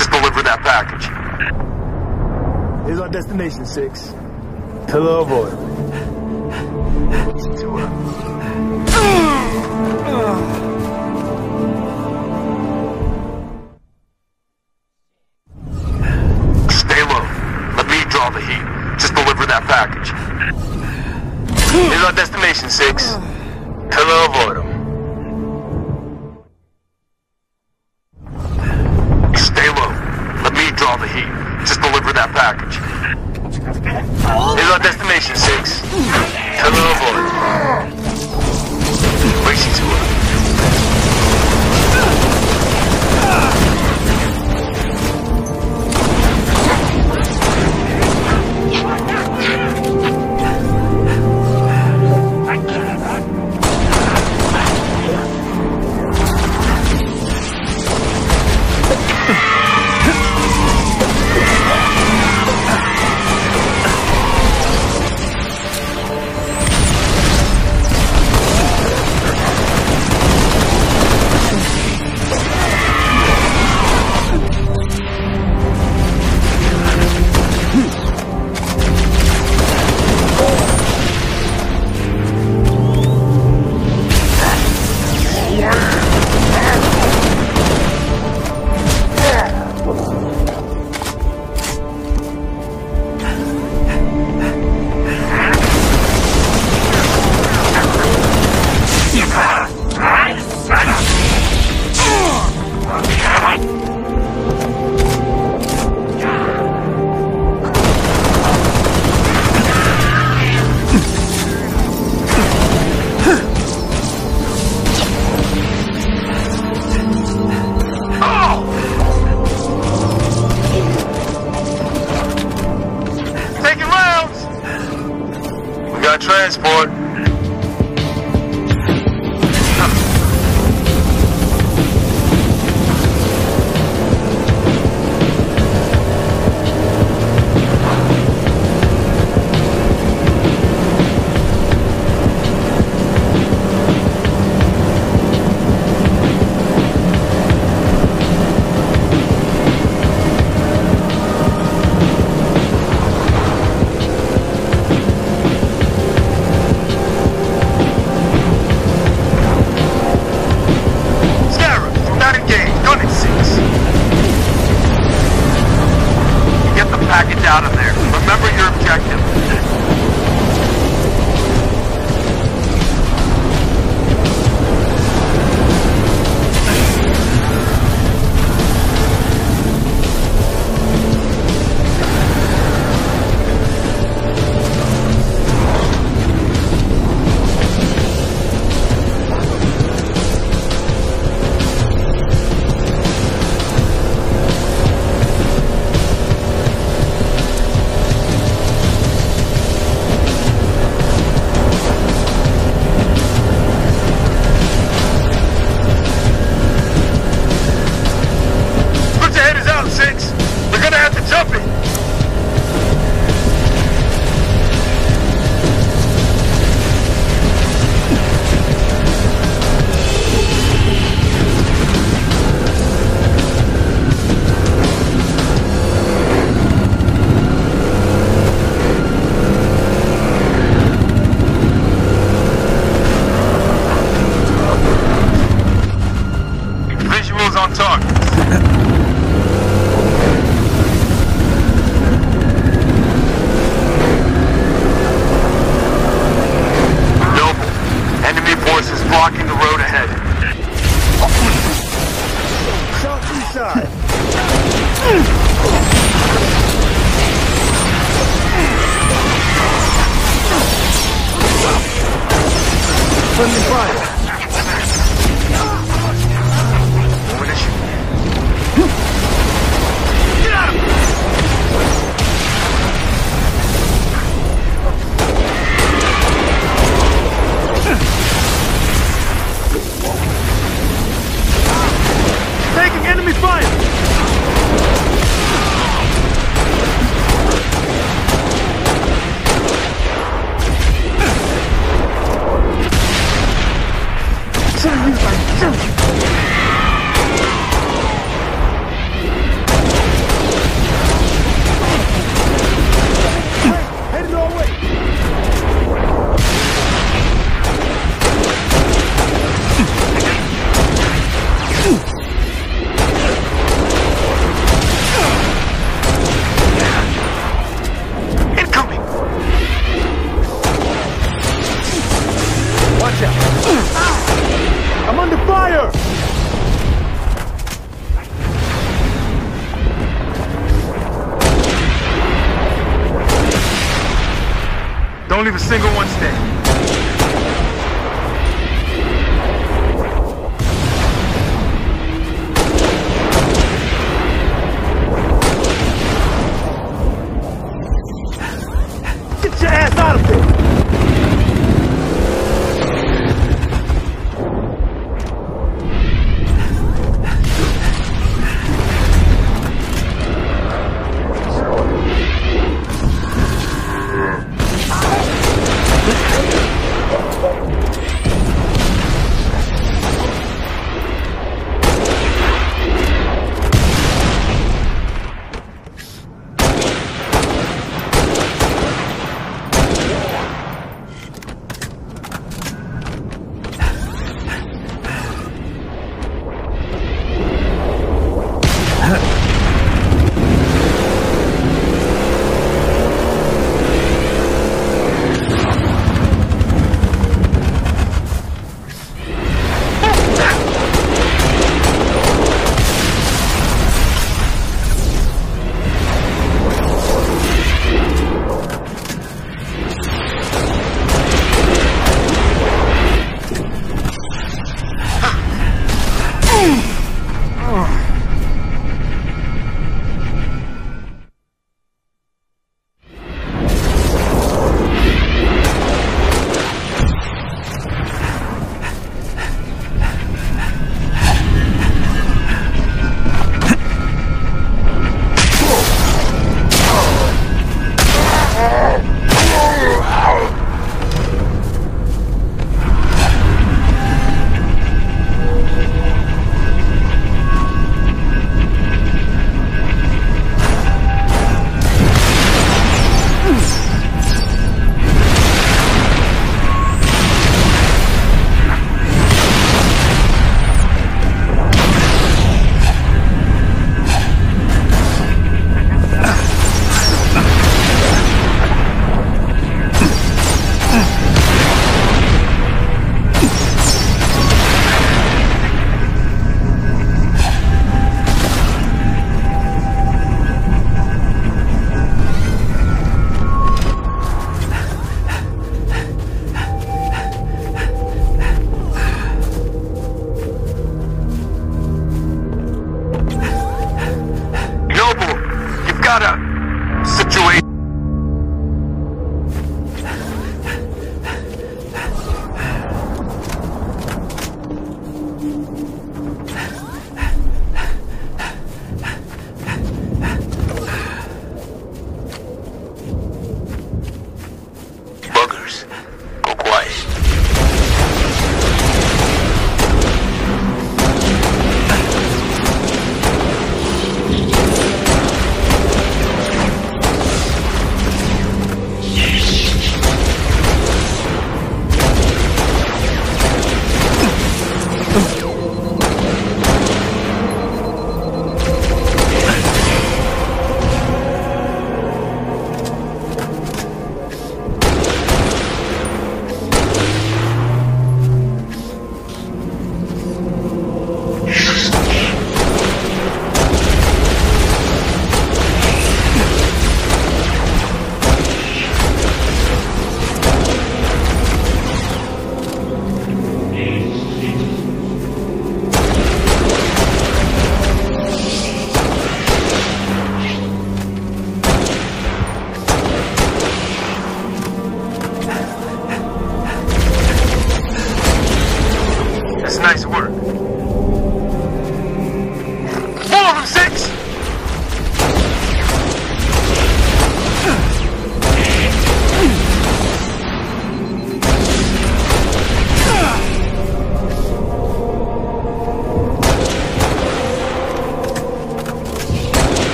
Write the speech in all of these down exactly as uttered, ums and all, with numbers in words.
Just deliver that package. Here's our destination, six. Pillar of oil. Stay low. Let me draw the heat. Just deliver that package. Here's our destination, six. Pillar of oil. Stay low. Let me draw the heat. Just deliver that package. Here's our destination, six. Pillar of oil. Racing to it. Transport. Out of there. Remember your objective. On target. Noble, enemy forces blocking the road ahead. Southeast side. Friendly fire. Taking enemy fire! Don't leave a single one standing. Get your ass out of there! Let's go.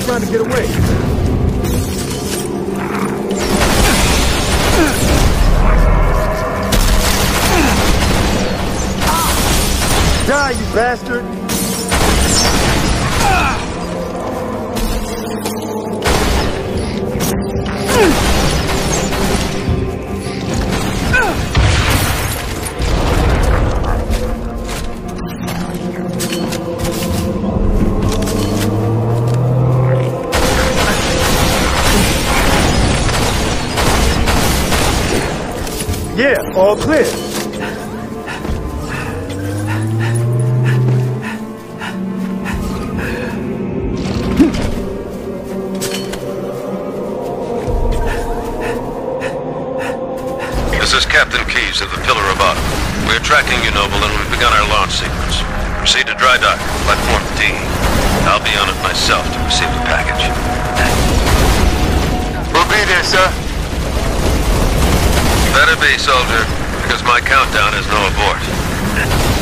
trying to get away. Die, you bastard! Yeah, all clear. This is Captain Keyes of the Pillar of Autumn. We're tracking you, Noble, and we've begun our launch sequence. Proceed to dry dock, platform D. I'll be on it myself to receive the package. We'll be there, sir. Better be, soldier, because my countdown is no abort.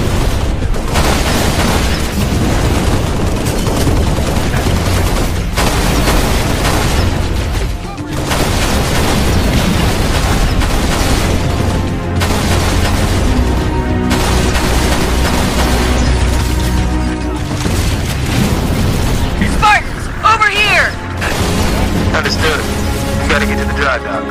Spartans, over here! Understood. We gotta get to the dry dock.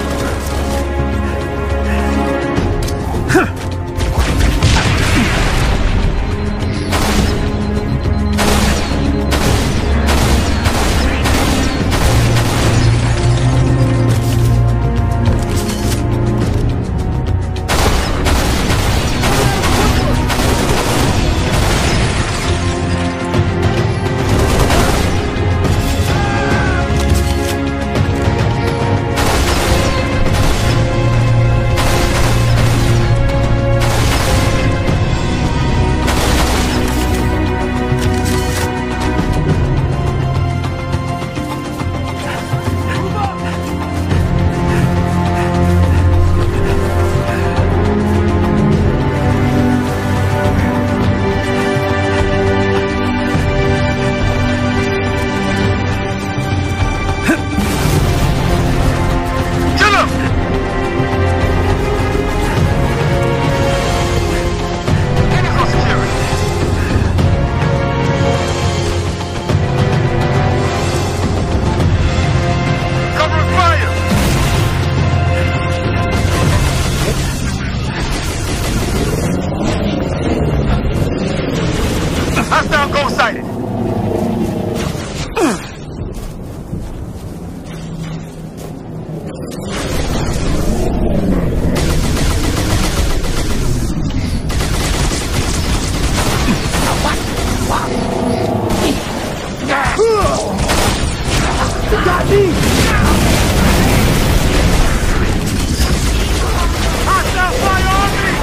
Hostile goal sighted. They got me! Hostile fire on me!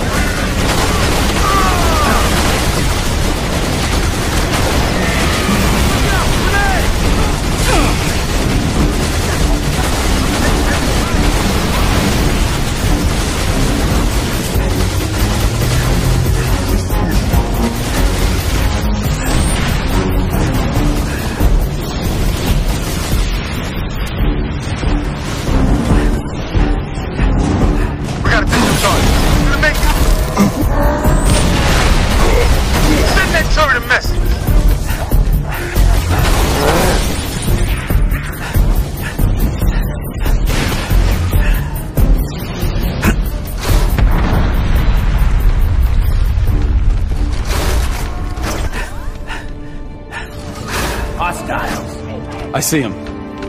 I see him.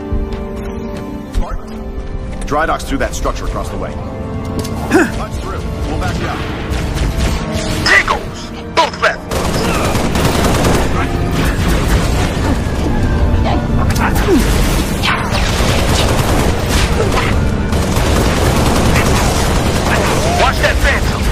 Dry dock's through that structure across the way. Punch through. We'll back you up. Eagles! Both left! Watch that phantom!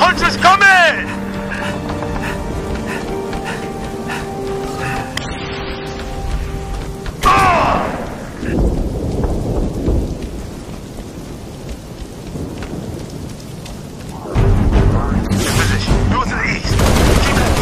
Hunters coming! Position. North to the east. Keep it.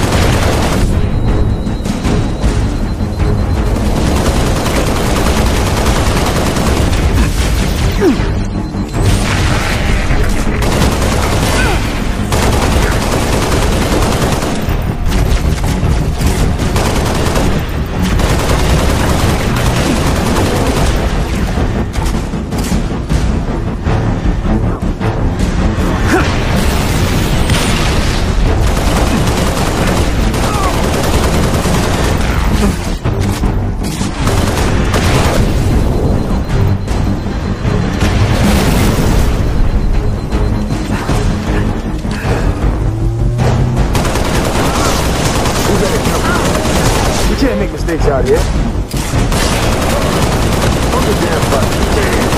Can't make mistakes out here. Hold the damn button.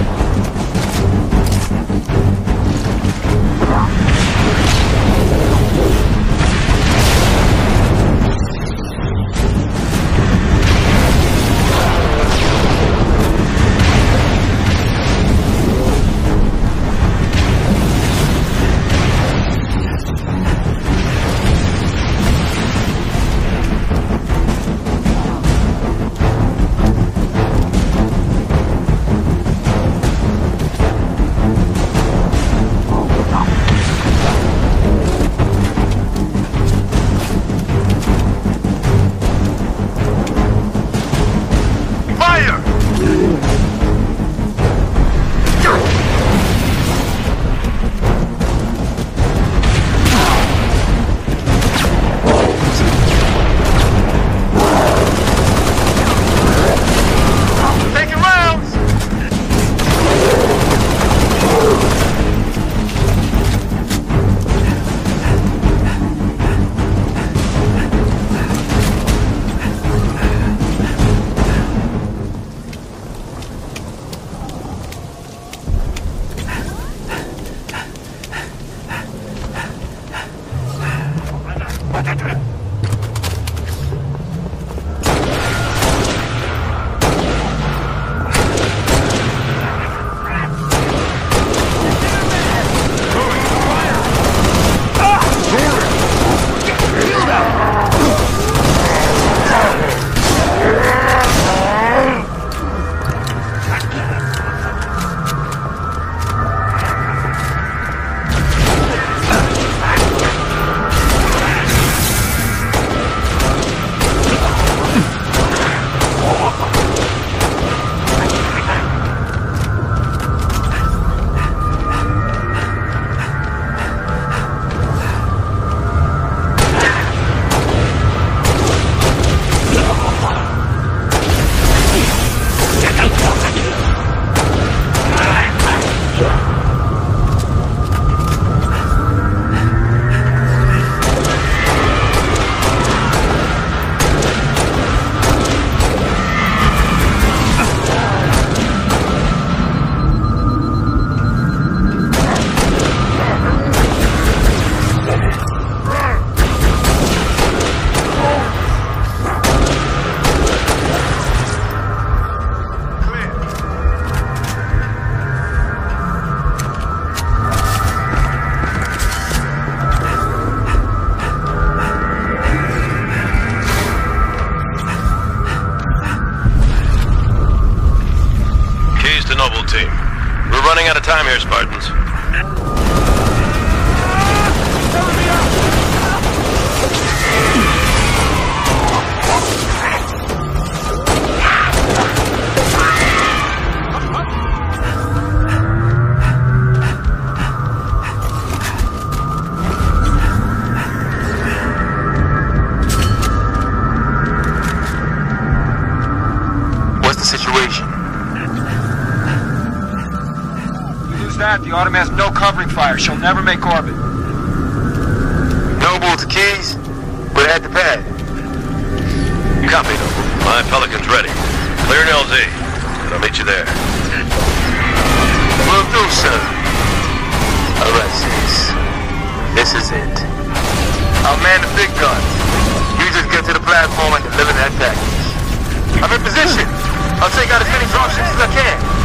Team. We're running out of time here, Spartans. What's the situation? That, the Autumn has no covering fire. She'll never make orbit. Noble to Keys. We're at the pad. Copy, Noble. My Pelican's ready. Clear an L Z. I'll meet you there. Will do, sir. All right, sis. This is it. I'll man the big guns. You just get to the platform and deliver that package. I'm in position. I'll take out as many dropships as I can.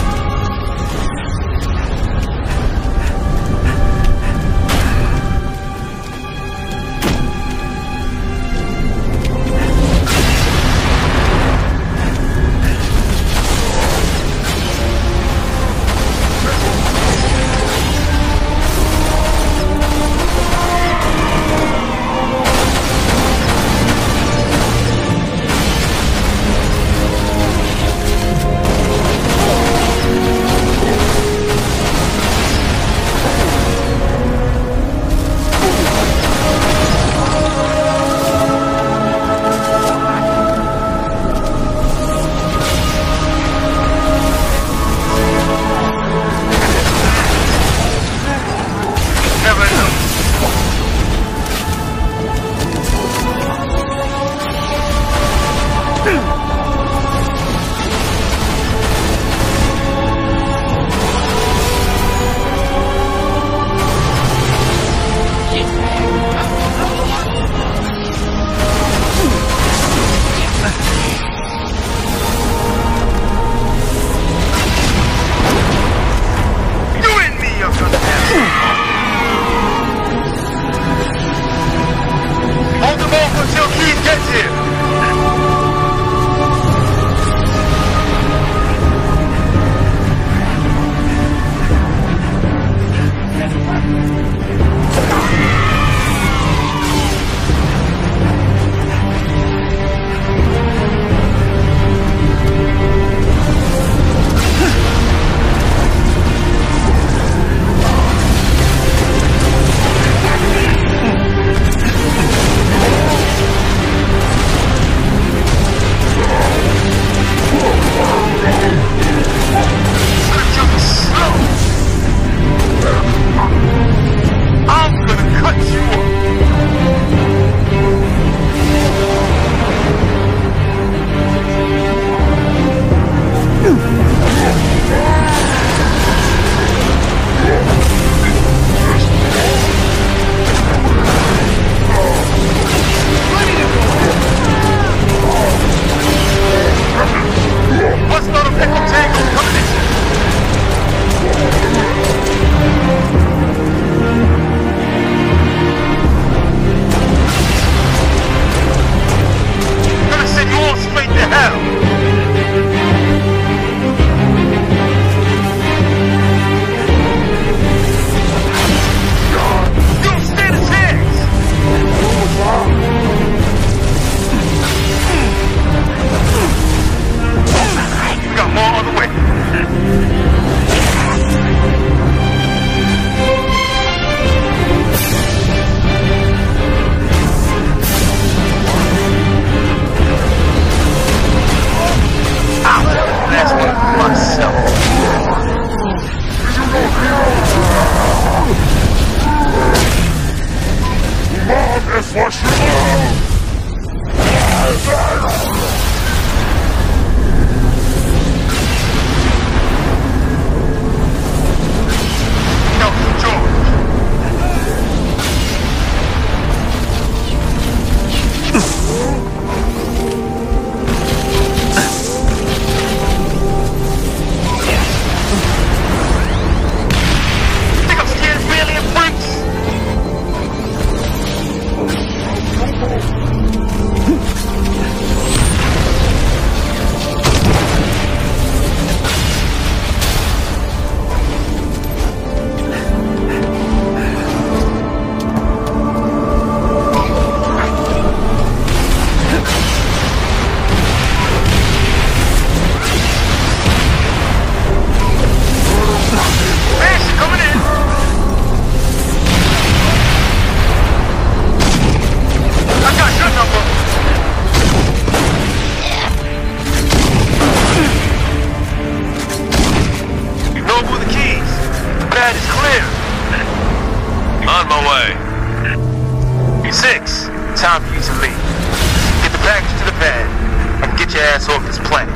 Time for you to leave. Get the package to the pad and get your ass off this planet.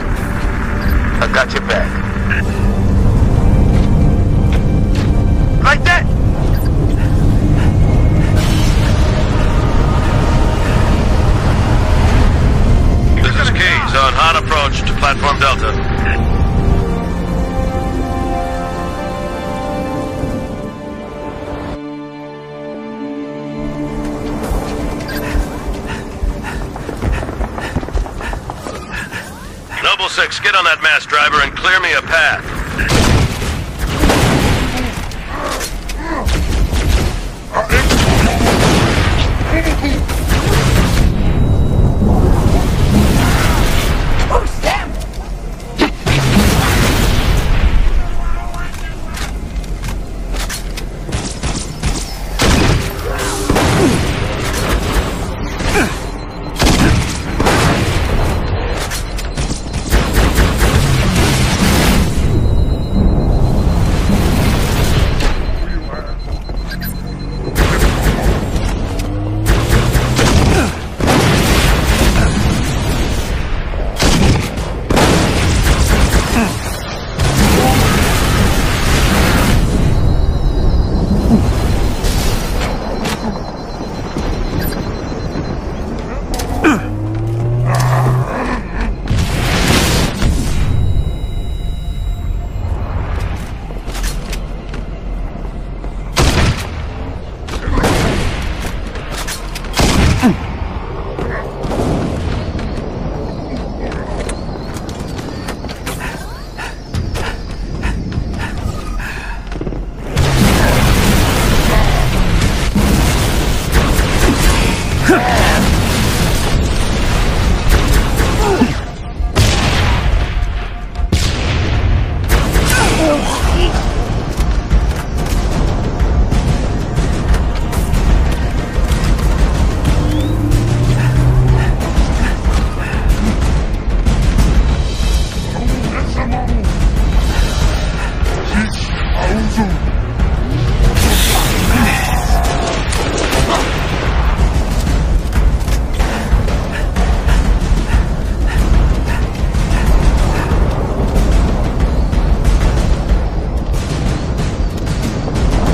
I got your back. Like that! Platform Delta. Noble six, get on that mass driver and clear me a path.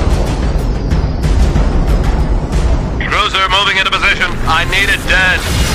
I need it dead.